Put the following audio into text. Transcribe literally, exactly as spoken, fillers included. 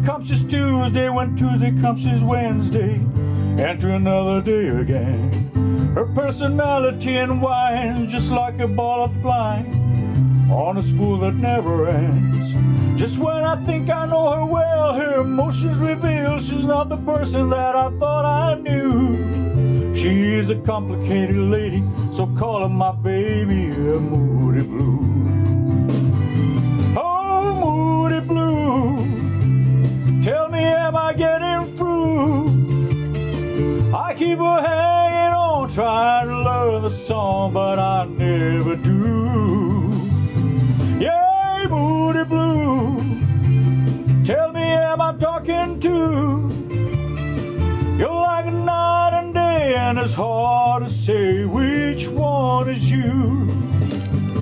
comes she's Tuesday, when Tuesday comes she's Wednesday, and to another day again. Her personality and wine, just like a ball of twine on a spool that never ends. Just when I think I know her well, her emotions reveal she's not the person that I thought I knew. She is a complicated lady, so call her my baby, a Moody Blue. Oh, Moody Blue, tell me, am I getting through? I keep her hanging on, trying to learn the song, but I never do. Yeah, Moody Blue, tell me, am I talking to? You're like a night and day, and it's hard to say which one is you.